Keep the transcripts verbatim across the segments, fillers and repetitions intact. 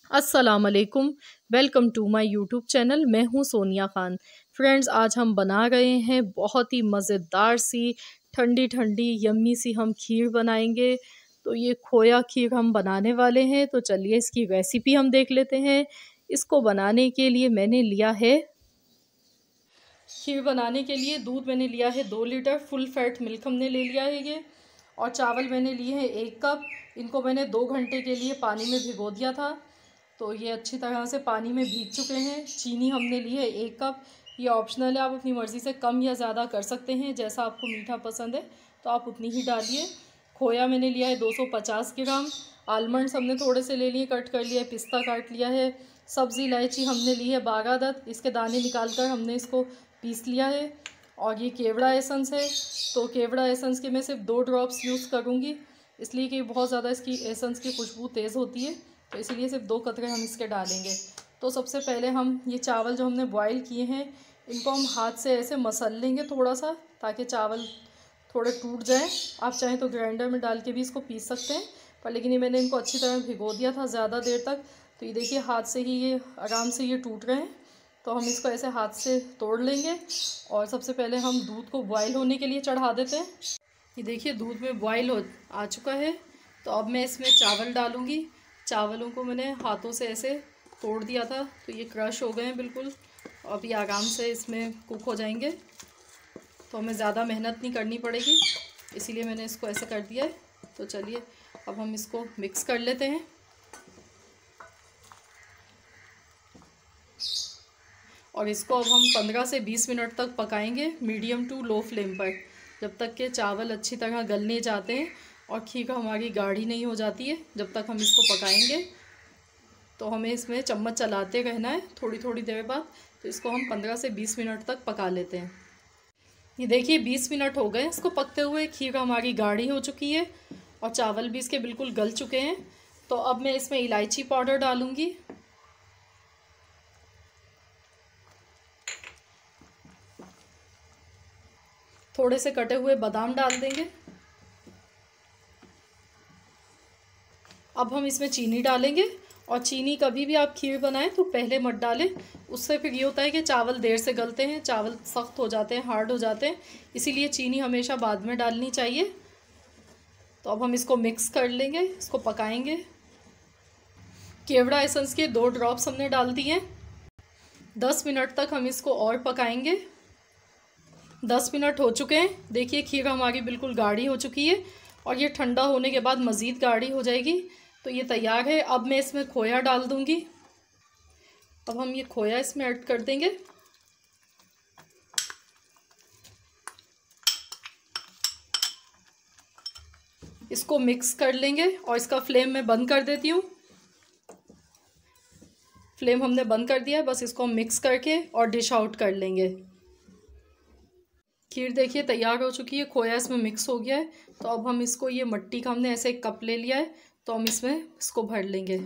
अस्सलाम वालेकुम, welcome to my YouTube channel. मैं हूं सोनिया ख़ान। फ्रेंड्स, आज हम बना रहे हैं बहुत ही मज़ेदार सी ठंडी ठंडी यम्मी सी हम खीर बनाएंगे। तो ये खोया खीर हम बनाने वाले हैं। तो चलिए इसकी रेसिपी हम देख लेते हैं। इसको बनाने के लिए मैंने लिया है, खीर बनाने के लिए दूध मैंने लिया है दो लीटर, फुल फैट मिल्क हमने ले लिया है ये। और चावल मैंने लिए हैं एक कप। इनको मैंने दो घंटे के लिए पानी में भिगो दिया था, तो ये अच्छी तरह से पानी में भीग चुके हैं। चीनी हमने ली है एक कप। ये ऑप्शनल है, आप अपनी मर्ज़ी से कम या ज़्यादा कर सकते हैं, जैसा आपको मीठा पसंद है तो आप उतनी ही डालिए। खोया मैंने लिया है दो सौ पचास ग्राम। आलमंड्स हमने थोड़े से ले लिए, कट कर लिया है। पिस्ता काट लिया है। सब्ज़ी इलायची हमने ली है बारह अदद, इसके दाने निकाल कर हमने इसको पीस लिया है। और ये केवड़ा एसेंस है, तो केवड़ा एसेंस के मैं सिर्फ दो ड्रॉप्स यूज़ करूँगी, इसलिए कि बहुत ज़्यादा इसकी एसेंस की खुशबू तेज़ होती है, तो इसीलिए सिर्फ दो कतरे हम इसके डालेंगे। तो सबसे पहले हम ये चावल जो हमने बॉईल किए हैं, इनको हम हाथ से ऐसे मसल लेंगे थोड़ा सा, ताकि चावल थोड़े टूट जाएं। आप चाहें तो ग्राइंडर में डाल के भी इसको पीस सकते हैं, पर लेकिन ये मैंने इनको अच्छी तरह भिगो दिया था ज़्यादा देर तक, तो ये देखिए हाथ से ही ये आराम से ये टूट रहे हैं। तो हम इसको ऐसे हाथ से तोड़ लेंगे। और सबसे पहले हम दूध को बॉईल होने के लिए चढ़ा देते हैं। ये देखिए दूध में बॉईल हो आ चुका है। तो अब मैं इसमें चावल डालूँगी। चावलों को मैंने हाथों से ऐसे तोड़ दिया था, तो ये क्रश हो गए हैं बिल्कुल। अब ये आराम से इसमें कुक हो जाएंगे, तो हमें ज़्यादा मेहनत नहीं करनी पड़ेगी, इसीलिए मैंने इसको ऐसे कर दिया है। तो चलिए अब हम इसको मिक्स कर लेते हैं। और इसको अब हम पंद्रह से बीस मिनट तक पकाएंगे, मीडियम टू लो फ्लेम पर, जब तक के चावल अच्छी तरह गलने जाते हैं और खीर हमारी गाढ़ी नहीं हो जाती है। जब तक हम इसको पकाएंगे, तो हमें इसमें चम्मच चलाते रहना है थोड़ी थोड़ी देर बाद। तो इसको हम पंद्रह से बीस मिनट तक पका लेते हैं। ये देखिए बीस मिनट हो गए इसको पकते हुए। खीर हमारी गाढ़ी हो चुकी है और चावल भी इसके बिल्कुल गल चुके हैं। तो अब मैं इसमें इलायची पाउडर डालूँगी, थोड़े से कटे हुए बादाम डाल देंगे। अब हम इसमें चीनी डालेंगे। और चीनी कभी भी आप खीर बनाएं तो पहले मत डालें, उससे फिर ये होता है कि चावल देर से गलते हैं, चावल सख्त हो जाते हैं, हार्ड हो जाते हैं, इसीलिए चीनी हमेशा बाद में डालनी चाहिए। तो अब हम इसको मिक्स कर लेंगे, इसको पकाएंगे। केवड़ा एसेंस के दो ड्रॉप्स हमने डाल दिए हैं। दस मिनट तक हम इसको और पकाएंगे। दस मिनट हो चुके हैं। देखिए खीर हमारी बिल्कुल गाढ़ी हो चुकी है और ये ठंडा होने के बाद मज़ीद गाढ़ी हो जाएगी। तो ये तैयार है। अब मैं इसमें खोया डाल दूंगी। अब हम ये खोया इसमें ऐड कर देंगे। इसको मिक्स कर लेंगे और इसका फ्लेम मैं बंद कर देती हूँ। फ्लेम हमने बंद कर दिया है, बस इसको हम मिक्स करके और डिश आउट कर लेंगे। खीर देखिए तैयार हो चुकी है, खोया इसमें मिक्स हो गया है। तो अब हम इसको, ये मिट्टी का हमने ऐसे एक कप ले लिया है, तो हम इसमें इसको भर लेंगे।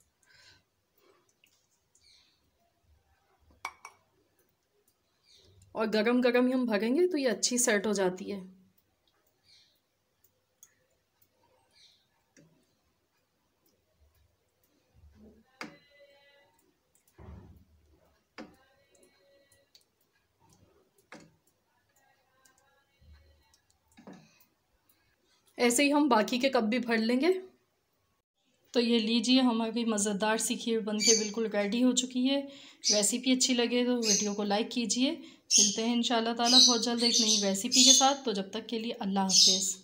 और गरम गरम ही हम भरेंगे तो ये अच्छी सेट हो जाती है। ऐसे ही हम बाकी के कप भी भर लेंगे। तो ये लीजिए हमारी मज़ेदार सी खीर बनके बिल्कुल रेडी हो चुकी है। रेसिपी अच्छी लगे तो वीडियो को लाइक कीजिए। मिलते हैं इंशाल्लाह ताला बहुत जल्द एक नई रेसिपी के साथ। तो जब तक के लिए अल्लाह हाफ़िज़।